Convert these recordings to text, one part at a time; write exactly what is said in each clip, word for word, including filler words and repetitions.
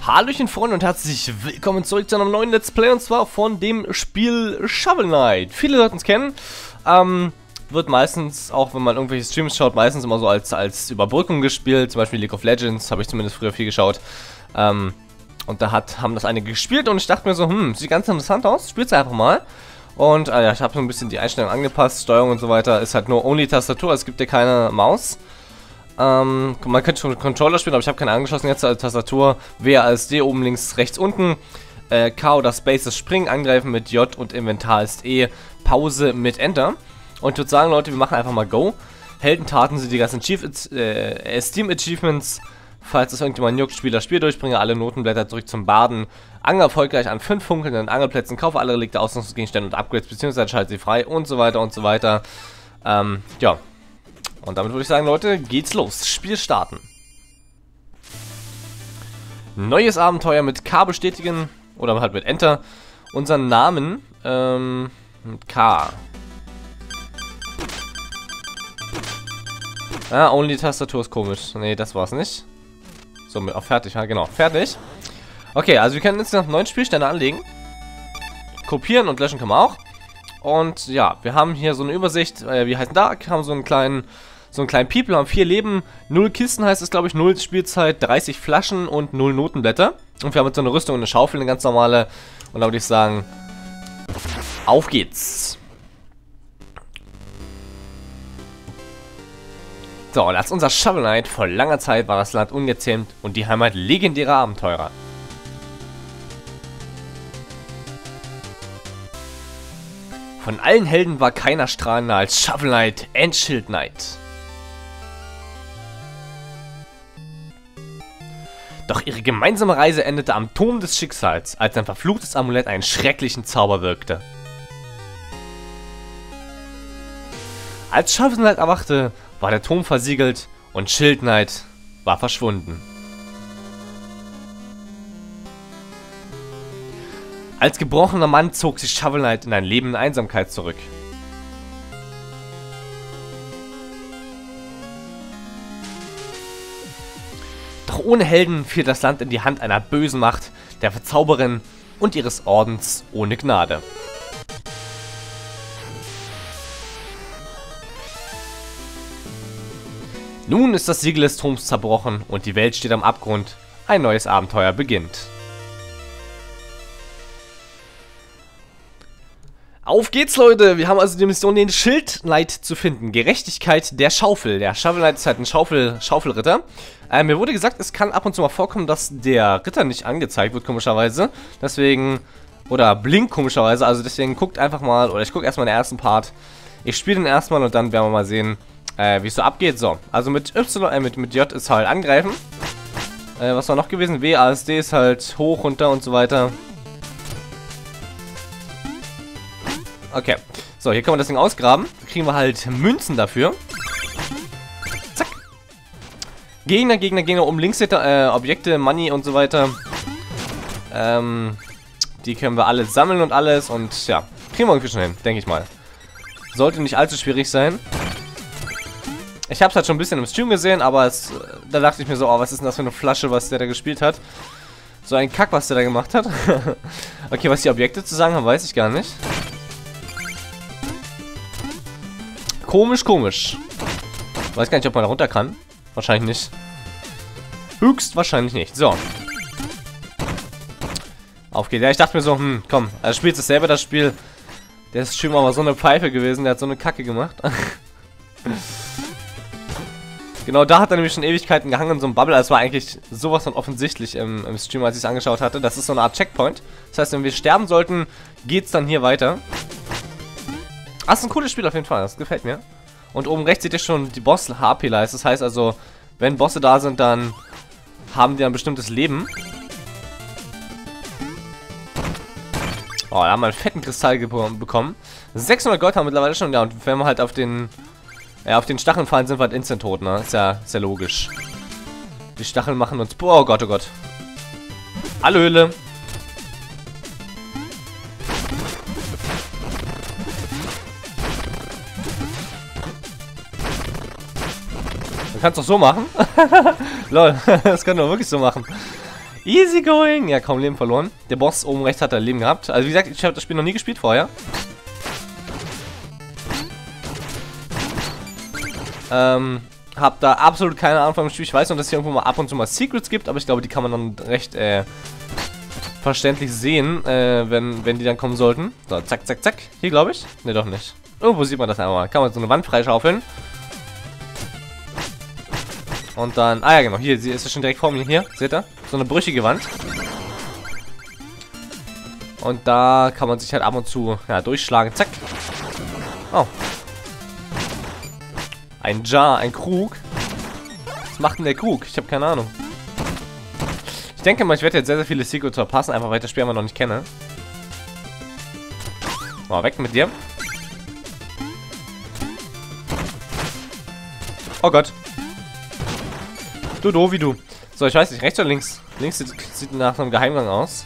Hallöchen Freunde und herzlich willkommen zurück zu einem neuen Let's Play, und zwar von dem Spiel Shovel Knight. Viele sollten es kennen, ähm, wird meistens, auch wenn man irgendwelche Streams schaut, meistens immer so als, als Überbrückung gespielt, zum Beispiel League of Legends, habe ich zumindest früher viel geschaut, ähm, und da hat, haben das einige gespielt und ich dachte mir so, hm, sieht ganz interessant aus, spiel's einfach mal. Und äh, ja, ich habe so ein bisschen die Einstellung angepasst, Steuerung und so weiter, ist halt nur Only-Tastatur, es gibt ja keine Maus. Ähm, man könnte schon Controller spielen, aber ich habe keine angeschlossen jetzt als Tastatur. W A S D oben links, rechts unten. Äh, K oder Space ist Springen, Angreifen mit J und Inventar ist E. Pause mit Enter. Und ich würde sagen, Leute, wir machen einfach mal Go. Heldentaten sind die ganzen Chief, äh, Steam Achievements. Falls es irgendjemand juckt, Spieler Spiel durchbringe, alle Notenblätter zurück zum Baden. Angel erfolgreich an fünf funkelnden Angelplätzen, kaufe alle relikte Ausrüstungsgegenstände und Upgrades, beziehungsweise schalte sie frei und so weiter und so weiter. Ähm, ja. Und damit würde ich sagen, Leute, geht's los. Spiel starten. Neues Abenteuer mit K bestätigen. Oder halt mit Enter. Unseren Namen, ähm, mit K. Ah, only Tastatur ist komisch. Nee, das war's nicht. So, auf fertig, ja, genau, fertig. Okay, also wir können jetzt noch neun Spielstände anlegen. Kopieren und löschen können wir auch. Und ja, wir haben hier so eine Übersicht, äh, wie heißt da? Wir haben so einen kleinen, so einen kleinen People, haben vier Leben, null Kisten heißt es, glaube ich, null Spielzeit, dreißig Flaschen und null Notenblätter. Und wir haben jetzt so eine Rüstung und eine Schaufel, eine ganz normale. Und da würde ich sagen, auf geht's. So, und als unser Shovel Knight vor langer Zeit war das Land ungezähmt und die Heimat legendärer Abenteurer. Von allen Helden war keiner strahlender als Shovel Knight and Shield Knight. Doch ihre gemeinsame Reise endete am Turm des Schicksals, als ein verfluchtes Amulett einen schrecklichen Zauber wirkte. Als Shovel Knight erwachte, war der Turm versiegelt und Shield Knight war verschwunden. Als gebrochener Mann zog sich Shovel Knight in ein Leben in Einsamkeit zurück. Doch ohne Helden fiel das Land in die Hand einer bösen Macht, der Verzauberin und ihres Ordens ohne Gnade. Nun ist das Siegel des Turms zerbrochen und die Welt steht am Abgrund. Ein neues Abenteuer beginnt. Auf geht's, Leute! Wir haben also die Mission, den Shield Knight zu finden. Gerechtigkeit der Schaufel. Der Shovel Knight ist halt ein Schaufel, Schaufelritter. Äh, mir wurde gesagt, es kann ab und zu mal vorkommen, dass der Ritter nicht angezeigt wird, komischerweise. Deswegen, oder blinkt komischerweise. Also deswegen guckt einfach mal, oder ich gucke erstmal den ersten Part. Ich spiele den erstmal und dann werden wir mal sehen, äh, wie es so abgeht. So, also mit Y, äh, mit, mit J ist halt angreifen. Äh, was war noch gewesen? W A S D ist halt hoch, runter und so weiter. Okay, so, hier können wir das Ding ausgraben. Da kriegen wir halt Münzen dafür. Zack. Gegner, Gegner, Gegner. Oben links steht da, äh, Objekte, Money und so weiter. Ähm, die können wir alle sammeln und alles. Und ja, kriegen wir irgendwie schon hin, denke ich mal. Sollte nicht allzu schwierig sein. Ich habe es halt schon ein bisschen im Stream gesehen, aber es, da dachte ich mir so, oh, was ist denn das für eine Flasche, was der da gespielt hat. So ein Kack, was der da gemacht hat. Okay, was die Objekte zu sagen haben, weiß ich gar nicht. Komisch, komisch. Weiß gar nicht, ob man da runter kann. Wahrscheinlich nicht. Höchstwahrscheinlich nicht. So. Auf geht's. Ja, ich dachte mir so, hm, komm, er spielt es selber, das Spiel. Der Streamer war so eine Pfeife gewesen, der hat so eine Kacke gemacht. Genau, da hat er nämlich schon Ewigkeiten gehangen in so einem Bubble. Das war eigentlich sowas von offensichtlich im, im Stream, als ich es angeschaut hatte. Das ist so eine Art Checkpoint. Das heißt, wenn wir sterben sollten, geht's dann hier weiter. Ah, das ist ein cooles Spiel auf jeden Fall, das gefällt mir. Und oben rechts seht ihr schon die Boss-H P-Leiste. Das heißt also, wenn Bosse da sind, dann haben die ein bestimmtes Leben. Oh, da haben wir einen fetten Kristall bekommen. sechshundert Gold haben wir mittlerweile schon, ja, und wenn wir halt auf den ja, auf den Stacheln fallen, sind wir halt instant tot, ne? Ist ja, ist ja logisch. Die Stacheln machen uns... Oh Gott, oh Gott. Alle Höhle. Du kannst doch so machen. Lol, das können wir wirklich so machen. Easy going. Ja, kaum Leben verloren. Der Boss oben rechts hat er Leben gehabt. Also wie gesagt, ich habe das Spiel noch nie gespielt vorher. Ähm, hab da absolut keine Ahnung vom Spiel. Ich weiß nur, dass es hier irgendwo mal ab und zu mal Secrets gibt, aber ich glaube, die kann man dann recht äh, verständlich sehen, äh, wenn, wenn die dann kommen sollten. So, zack, zack, zack. Hier, glaube ich. Ne, doch nicht. Irgendwo sieht man das einmal. Kann man so eine Wand freischaufeln. Und dann, ah ja genau, hier, sie ist ja schon direkt vor mir, hier, seht ihr? So eine brüchige Wand. Und da kann man sich halt ab und zu, ja, durchschlagen, zack. Oh. Ein Jar, ein Krug. Was macht denn der Krug? Ich habe keine Ahnung. Ich denke mal, ich werde jetzt sehr, sehr viele Secrets verpassen, einfach weil ich das Spiel immer noch nicht kenne. Oh, weg mit dir. Oh Gott. Du, du, wie du. So, ich weiß nicht, rechts oder links? Links sieht, sieht nach einem Geheimgang aus.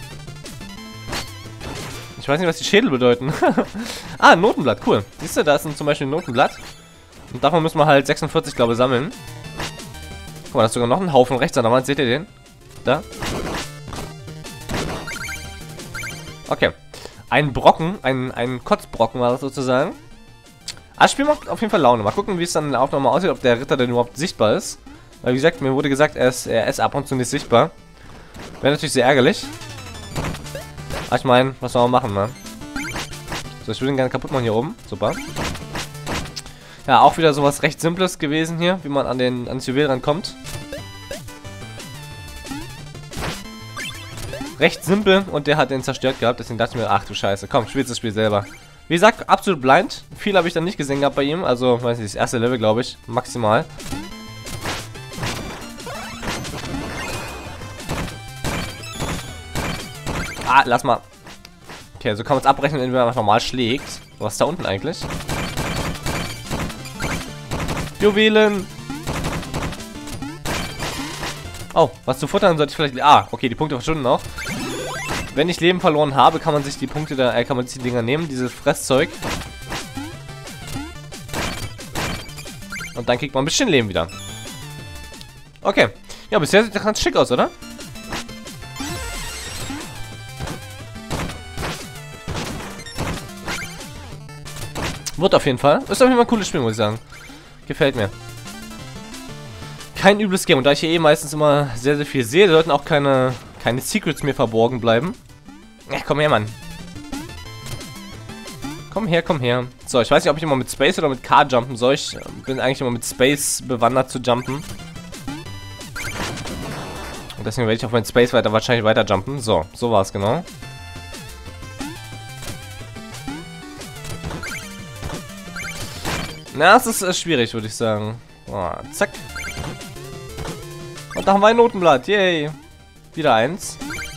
Ich weiß nicht, was die Schädel bedeuten. Ah, ein Notenblatt, cool. Siehst du, da ist ein, zum Beispiel ein Notenblatt. Und davon müssen wir halt sechsundvierzig, glaube ich, sammeln. Guck mal, da ist sogar noch ein Haufen rechts an der Wand. Seht ihr den? Da. Okay. Ein Brocken, ein, ein Kotzbrocken war das sozusagen. Ah, das Spiel macht auf jeden Fall Laune. Mal gucken, wie es dann in der Aufnahme aussieht, ob der Ritter denn überhaupt sichtbar ist. Weil, wie gesagt, mir wurde gesagt, er ist, er ist ab und zu nicht sichtbar. Wäre natürlich sehr ärgerlich. Aber ich meine, was soll man machen, ne? So, ich würde ihn gerne kaputt machen hier oben. Super. Ja, auch wieder sowas recht Simples gewesen hier, wie man an den ans Juwel rankommt. Recht simpel und der hat den zerstört gehabt, deswegen dachte ich mir, ach du Scheiße, komm, spielst das Spiel selber. Wie gesagt, absolut blind. Viel habe ich dann nicht gesehen gehabt bei ihm, also, weiß nicht, das erste Level, glaube ich, maximal. Ah, lass mal. Okay, so kann man es abrechnen, wenn man einfach normal schlägt. Was ist da unten eigentlich? Juwelen! Oh, was zu futtern sollte ich vielleicht... Ah, okay, die Punkte verschwinden noch. Wenn ich Leben verloren habe, kann man sich die Punkte da... Äh, kann man sich die Dinger nehmen, dieses Fresszeug. Und dann kriegt man ein bisschen Leben wieder. Okay. Ja, bisher sieht das ganz schick aus, oder? Wird auf jeden Fall. Ist auf jeden Fall ein cooles Spiel, muss ich sagen. Gefällt mir. Kein übles Game. Und da ich hier eh meistens immer sehr, sehr viel sehe, sollten auch keine, keine Secrets mir verborgen bleiben. Ja, komm her, Mann. Komm her, komm her. So, ich weiß nicht, ob ich immer mit Space oder mit K jumpen soll. Ich bin eigentlich immer mit Space bewandert zu jumpen. Und deswegen werde ich auch mit Space weiter wahrscheinlich weiter jumpen. So, so war es genau. Na, es ist äh, schwierig, würde ich sagen. Oh, zack. Und da haben wir ein Notenblatt. Yay. Wieder eins.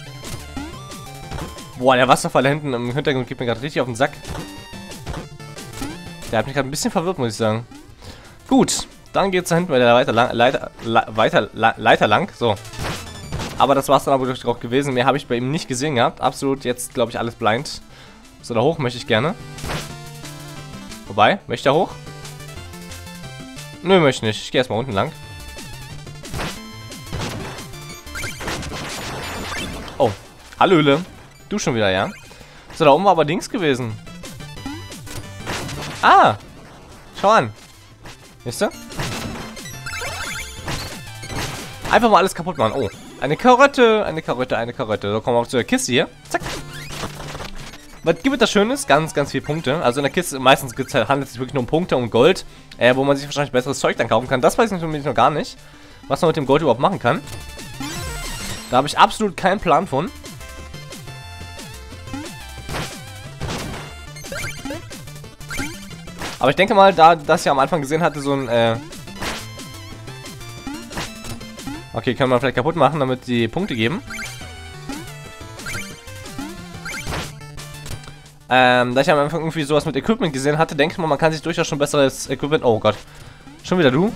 Boah, der Wasserfall hinten im Hintergrund geht mir gerade richtig auf den Sack. Der hat mich gerade ein bisschen verwirrt, muss ich sagen. Gut, dann geht es da hinten bei der Leiter lang, Leiter, Le weiter, Le Leiter lang. So. Aber das war es dann aber durch auch gewesen. Mehr habe ich bei ihm nicht gesehen gehabt. Absolut jetzt, glaube ich, alles blind. So, da hoch möchte ich gerne. Wobei, möchte er hoch? Nö, möchte nicht. Ich gehe erstmal unten lang. Oh, Hallöle. Du schon wieder, ja? So, da oben war aber links gewesen. Ah! Schau an. Siehst du? Einfach mal alles kaputt machen. Oh, eine Karotte, eine Karotte, eine Karotte. So, kommen wir auch zu der Kiste hier. Zack. Was gibt es da Schönes? Ganz, ganz viele Punkte. Also in der Kiste, meistens handelt es sich wirklich nur um Punkte und Gold, äh, wo man sich wahrscheinlich besseres Zeug dann kaufen kann. Das weiß ich nämlich noch gar nicht, was man mit dem Gold überhaupt machen kann. Da habe ich absolut keinen Plan von. Aber ich denke mal, da das ja am Anfang gesehen hatte, so ein, äh okay, können wir vielleicht kaputt machen, damit die Punkte geben. Ähm, da ich am Anfang irgendwie sowas mit Equipment gesehen hatte, denke ich mal, man kann sich durchaus schon besseres Equipment... Oh Gott. Schon wieder du?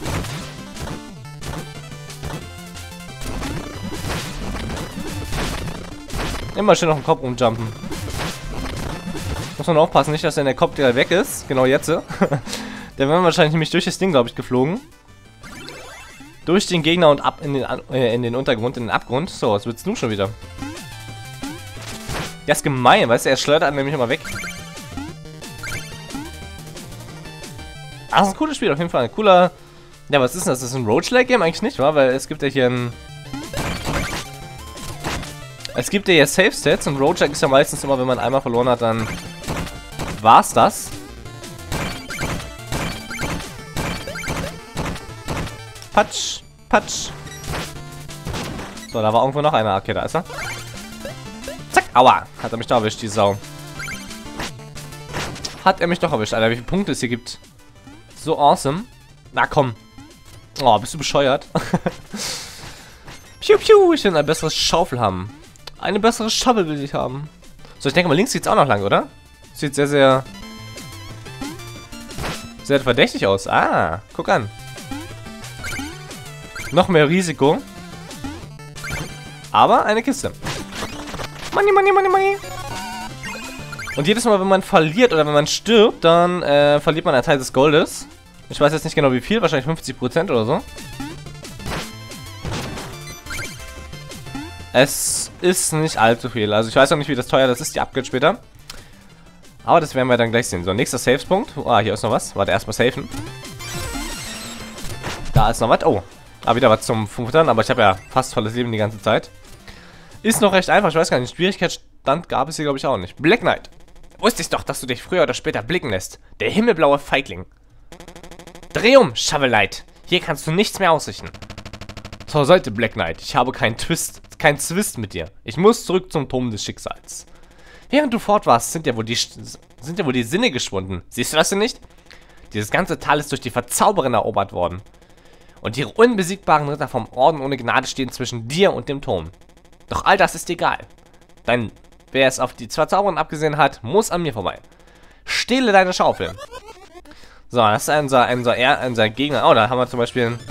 Immer schön auf den Kopf rumjumpen. Muss man aufpassen, nicht, dass der Kopf direkt weg ist. Genau jetzt. Der wäre wahrscheinlich nämlich durch das Ding, glaube ich, geflogen. durch den Gegner und ab in den, äh, in den Untergrund, in den Abgrund. So, was willst du schon wieder? Der ist gemein, weißt du, er schleudert einen nämlich immer weg. Ah, das ist ein cooles Spiel, auf jeden Fall. Ein cooler... Ja, was ist denn das? Das ist ein Roguelike-Game? Eigentlich nicht, wa? Weil es gibt ja hier ein... Es gibt ja hier Save-Stats und Roguelike ist ja meistens immer, wenn man einmal verloren hat, dann... war's das. Patsch, patsch. So, da war irgendwo noch einer. Okay, da ist er. Zack, aua. Hat er mich doch erwischt, die Sau. Hat er mich doch erwischt, Alter. Wie viele Punkte es hier gibt. So awesome. Na komm. Oh, bist du bescheuert? Piu, piu. Ich will ein besseres Schaufel haben. Eine bessere Schaufel will ich haben. So, ich denke mal, links sieht es auch noch lang, oder? Sieht sehr, sehr... sehr verdächtig aus. Ah, guck an. Noch mehr Risiko. Aber eine Kiste. Money, money, money, money. Und jedes Mal, wenn man verliert oder wenn man stirbt, dann äh, verliert man einen Teil des Goldes. Ich weiß jetzt nicht genau wie viel, wahrscheinlich fünfzig Prozent oder so. Es ist nicht allzu viel. Also ich weiß auch nicht, wie das teuer das ist, die Upgrade später. Aber das werden wir dann gleich sehen. So, nächster Savespunkt. Ah, hier ist noch was. Warte, erstmal safen. Da ist noch was. Oh. Ah, wieder was zum Futtern, aber ich habe ja fast volles Leben die ganze Zeit. Ist noch recht einfach, ich weiß gar nicht, Schwierigkeitsstand gab es hier, glaube ich, auch nicht. Black Knight. Wusste ich doch, dass du dich früher oder später blicken lässt. Der himmelblaue Feigling. Dreh um, Shovel Knight. Hier kannst du nichts mehr ausrichten. Zur Seite, Black Knight. Ich habe keinen Twist, keinen Zwist mit dir. Ich muss zurück zum Turm des Schicksals. Während du fort warst, sind ja wohl die, sind ja wohl die Sinne geschwunden. Siehst du das denn nicht? Dieses ganze Tal ist durch die Verzauberin erobert worden. Und ihre unbesiegbaren Ritter vom Orden ohne Gnade stehen zwischen dir und dem Turm. Doch all das ist egal. Denn wer es auf die Verzauberin abgesehen hat, muss an mir vorbei. Stehle deine Schaufel. So, das ist unser, unser, unser Gegner. Oh, da haben wir zum Beispiel einen...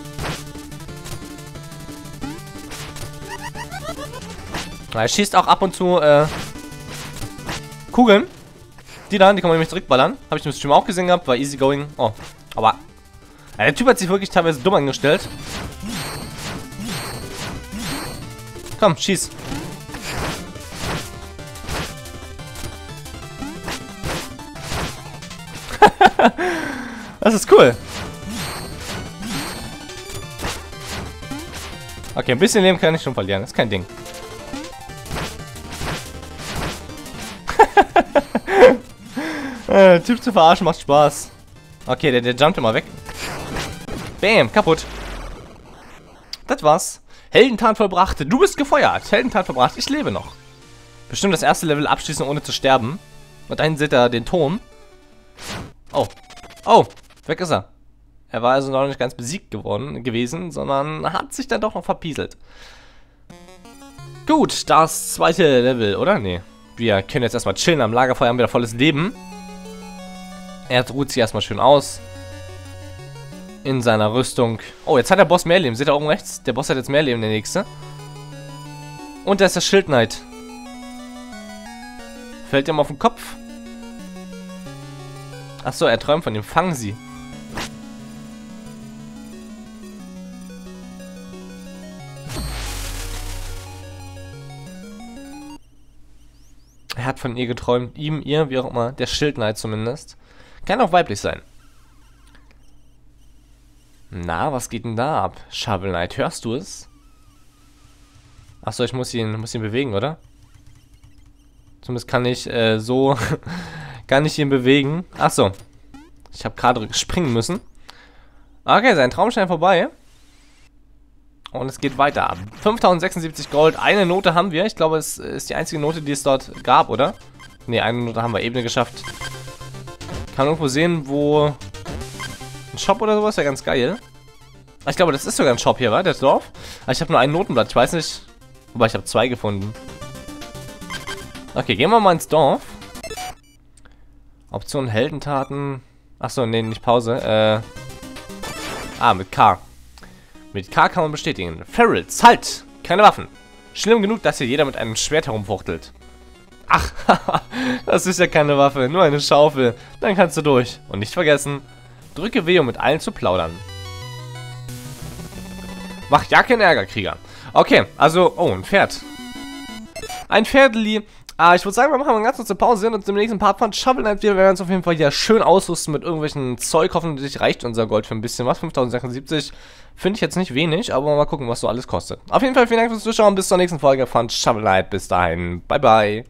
Er schießt auch ab und zu äh, Kugeln. Die da, die kann man nämlich zurückballern. Habe ich im Stream auch gesehen gehabt, war easy going. Oh, aber... Ja, der Typ hat sich wirklich teilweise dumm angestellt. Komm, schieß. Das ist cool. Okay, ein bisschen Leben kann ich schon verlieren. Das ist kein Ding. äh, Typ zu verarschen macht Spaß. Okay, der, der jumpt immer weg. Bam, kaputt. Das war's. Heldentat vollbracht. Du bist gefeuert. Heldentat vollbracht. Ich lebe noch. Bestimmt das erste Level abschließen, ohne zu sterben. Und dahin seht ihr den Turm. Oh. Oh, weg ist er. Er war also noch nicht ganz besiegt geworden, gewesen, sondern hat sich dann doch noch verpieselt. Gut, das zweite Level, oder? Nee. Wir können jetzt erstmal chillen am Lagerfeuer, haben wieder volles Leben. Er ruht sich erstmal schön aus. In seiner Rüstung. Oh, jetzt hat der Boss mehr Leben. Seht ihr oben rechts? Der Boss hat jetzt mehr Leben, der nächste. Und da ist der Shield Knight. Fällt ihm auf den Kopf. Achso, er träumt von dem. Fangen sie. Er hat von ihr geträumt. Ihm, ihr, wie auch immer. Der Shield Knight zumindest. Kann auch weiblich sein. Na, was geht denn da ab? Shovel Knight, hörst du es? Achso, ich muss ihn, muss ihn bewegen, oder? Zumindest kann ich äh, so... kann ich ihn bewegen. Achso. Ich habe gerade springen müssen. Okay, sein Traumschein vorbei. Und es geht weiter. fünftausendsechsundsiebzig Gold. Eine Note haben wir. Ich glaube, es ist die einzige Note, die es dort gab, oder? Ne, eine Note haben wir Ebene geschafft. Kann irgendwo sehen, wo... ein Shop oder sowas, wäre ganz geil. Ich glaube, das ist sogar ein Shop hier, wa? Der Dorf. Aber ich habe nur ein Notenblatt. Ich weiß nicht. Wobei, ich habe zwei gefunden. Okay, gehen wir mal ins Dorf. Option Heldentaten. Achso, nee, nicht Pause. Äh. Ah, mit K. Mit K kann man bestätigen. Ferals, halt! Keine Waffen. Schlimm genug, dass hier jeder mit einem Schwert herumfuchtelt. Ach, das ist ja keine Waffe, nur eine Schaufel. Dann kannst du durch. Und nicht vergessen, drücke W, um mit allen zu plaudern. Macht ja keinen Ärger, Krieger. Okay, also, oh, ein Pferd. Ein Pferdli. Ah, ich würde sagen, wir machen mal eine ganz kurze Pause, sehen uns im nächsten Part von Shovel Knight wieder. Wir werden uns auf jeden Fall hier schön ausrüsten mit irgendwelchen Zeug. Hoffentlich reicht unser Gold für ein bisschen was. fünftausendsechsundsiebzig finde ich jetzt nicht wenig, aber mal gucken, was so alles kostet. Auf jeden Fall vielen Dank fürs Zuschauen. Bis zur nächsten Folge von Shovel Knight. Bis dahin. Bye, bye.